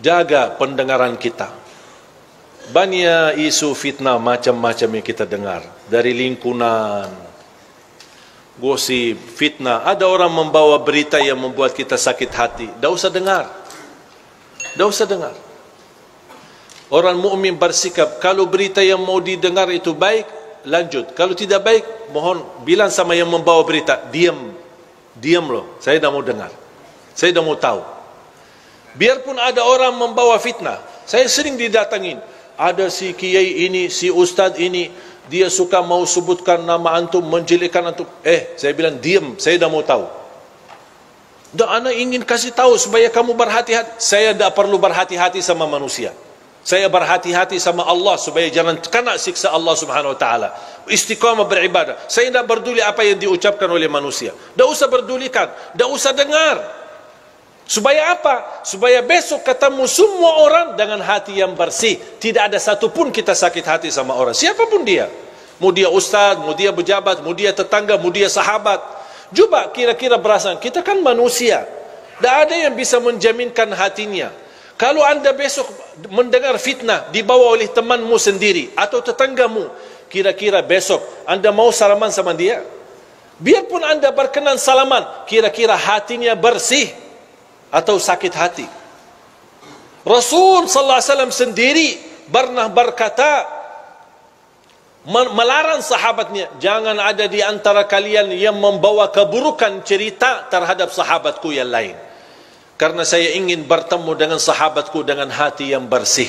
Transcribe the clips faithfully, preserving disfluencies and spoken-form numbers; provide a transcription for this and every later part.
jaga pendengaran kita. Banyak isu fitnah macam-macam yang kita dengar dari lingkungan, gosip, fitnah. Ada orang membawa berita yang membuat kita sakit hati, dah usah dengar, dah usah dengar. Orang mukmin bersikap, kalau berita yang mau didengar itu baik, lanjut. Kalau tidak baik, mohon bilang sama yang membawa berita, diam, diam loh, saya dah mau dengar, saya dah mau tahu. Biarpun ada orang membawa fitnah, saya sering didatangin, ada si kiai ini, si ustaz ini, dia suka mau sebutkan nama antum, menjelekkan antum. Eh, saya bilang diam, saya dah mau tahu. Dan ana ingin kasih tahu supaya kamu berhati-hati. Saya tak perlu berhati-hati sama manusia. Saya berhati-hati sama Allah supaya jangan kena siksa Allah Subhanahu wa taala. Istiqamah beribadah. Saya tidak peduli apa yang diucapkan oleh manusia. Tak usah pedulikan, tak usah dengar. Supaya apa? Supaya besok ketemu semua orang dengan hati yang bersih. Tidak ada satupun kita sakit hati sama orang, siapapun dia. Mau dia ustaz, mau dia pejabat, mau dia tetangga, mau dia sahabat. Coba kira-kira perasaan, kita kan manusia. Tak ada yang bisa menjaminkan hatinya. Kalau anda besok mendengar fitnah dibawa oleh temanmu sendiri atau tetanggamu, kira-kira besok anda mau salaman sama dia? Biarpun anda berkenan salaman, kira-kira hatinya bersih atau sakit hati? Rasul sallallahu alaihi wasallam sendiri pernah berkata, melarang sahabatnya, jangan ada di antara kalian yang membawa keburukan cerita terhadap sahabatku yang lain, karena saya ingin bertemu dengan sahabatku dengan hati yang bersih.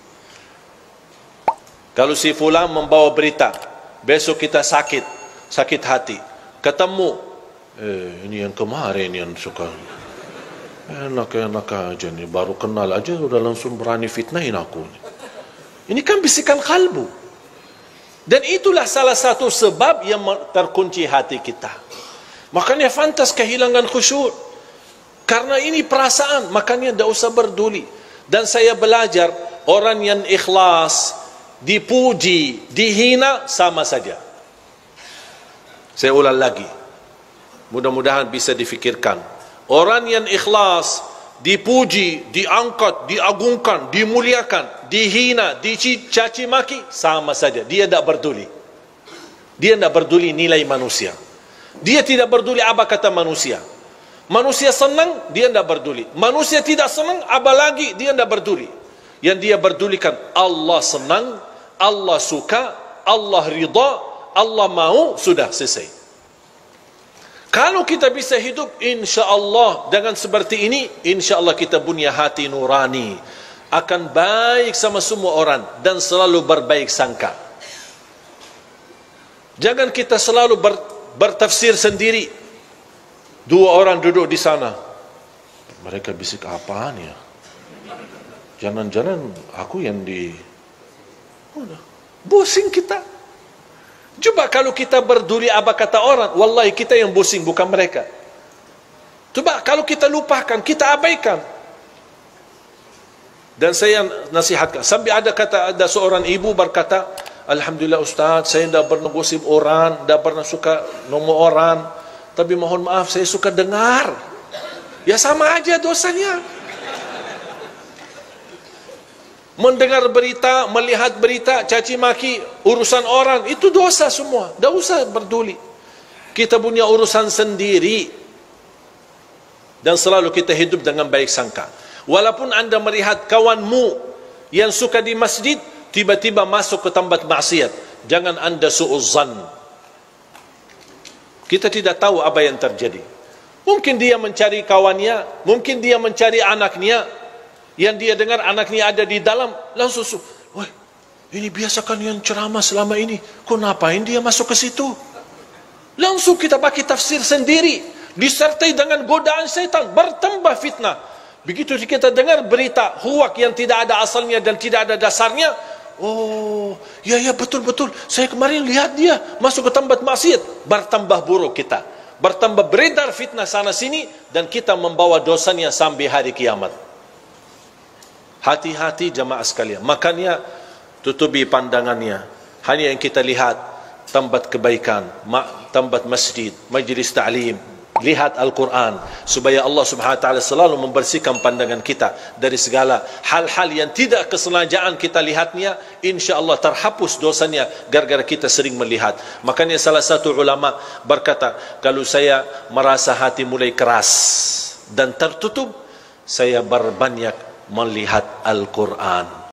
Kalau si fulan membawa berita, besok kita sakit, sakit hati, ketemu, eh ini yang kemarin yang suka enak-enak aja nih, baru kenal aja udah langsung berani fitnahin aku. Ini kan bisikan kalbu. Dan itulah salah satu sebab yang terkunci hati kita. Makanya fantas kehilangan khusyuk. Karena ini perasaan, makanya tidak usah berduli. Dan saya belajar, orang yang ikhlas, dipuji, dihina, sama saja. Saya ulang lagi. Mudah-mudahan bisa difikirkan. Orang yang ikhlas, dipuji, diangkat, diagungkan, dimuliakan, dihina, dicaci maki, sama saja. Dia tidak peduli. Dia tidak peduli nilai manusia. Dia tidak peduli apa kata manusia. Manusia senang, dia tidak peduli. Manusia tidak senang, apalagi dia tidak peduli. Yang dia pedulikan, Allah senang, Allah suka, Allah ridha, Allah mau, sudah selesai. Kalau kita bisa hidup insya Allah dengan seperti ini, insya Allah kita punya hati nurani, akan baik sama semua orang dan selalu berbaik sangka. Jangan kita selalu ber, bertafsir sendiri. Dua orang duduk di sana, mereka bisik apaan ya? Jangan-jangan aku yang di pusing kita. Coba kalau kita berduli apa kata orang, wallahi kita yang pusing, bukan mereka. Coba kalau kita lupakan, kita abaikan. Dan saya nasihatkan, sampai ada kata, ada seorang ibu berkata, alhamdulillah Ustaz, saya tidak pernah gosip orang, tidak pernah suka nomor orang, tapi mohon maaf saya suka dengar. Ya sama aja dosanya. Mendengar berita, melihat berita, caci maki, urusan orang, itu dosa semua. Tak usah peduli. Kita punya urusan sendiri. Dan selalu kita hidup dengan baik sangka. Walaupun anda melihat kawanmu yang suka di masjid, tiba-tiba masuk ke tempat maksiat, jangan anda su'uzzan. Kita tidak tahu apa yang terjadi. Mungkin dia mencari kawannya, mungkin dia mencari anaknya, yang dia dengar anaknya ada di dalam, langsung, wah, ini biasakan yang ceramah selama ini, kok ngapain dia masuk ke situ? Langsung kita pakai tafsir sendiri, disertai dengan godaan syaitan, bertambah fitnah. Begitu kita dengar berita huwak yang tidak ada asalnya dan tidak ada dasarnya, oh, ya ya betul-betul, saya kemarin lihat dia masuk ke tempat maksiat, bertambah buruk kita, bertambah beredar fitnah sana sini, dan kita membawa dosanya sampai hari kiamat. Hati-hati jamaah sekalian. Makanya tutupi pandangannya. Hanya yang kita lihat tempat kebaikan, tempat masjid, majlis ta'lim, lihat Al-Quran, supaya Allah Subhanahu Wa Taala selalu membersihkan pandangan kita dari segala hal-hal yang tidak kesengajaan kita lihatnya. Insya Allah terhapus dosanya gara-gara kita sering melihat. Makanya salah satu ulama berkata, kalau saya merasa hati mulai keras dan tertutup, saya berbanyak melihat Al-Quran.